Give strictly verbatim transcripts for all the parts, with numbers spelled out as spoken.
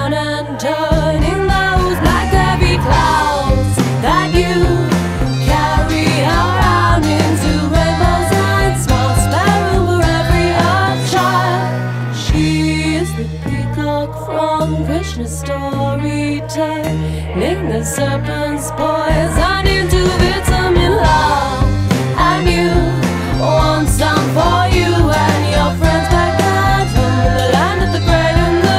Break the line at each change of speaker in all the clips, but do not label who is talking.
down and turning those black heavy clouds that you carry around into rainbows and smiles sparrow for every earth child. She is the peacock from Krishna's story, turning the serpent's poison into vitamin love. And you want some for you and your friends back at home in the land of the great and the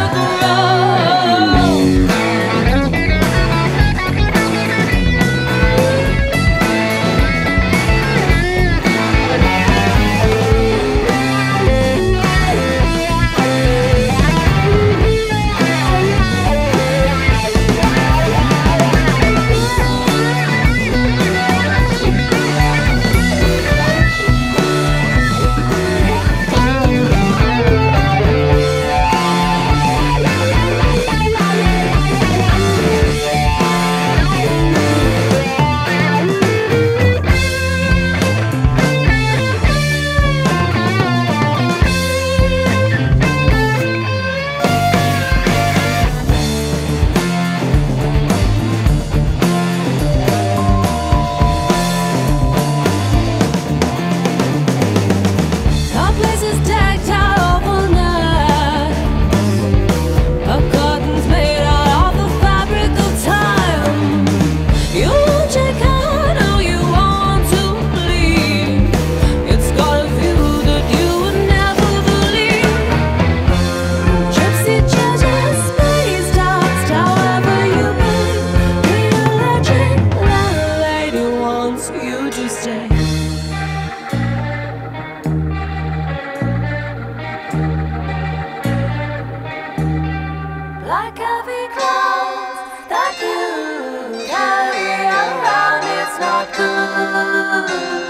you to stay. Like heavy clouds that you carry around, it's not good.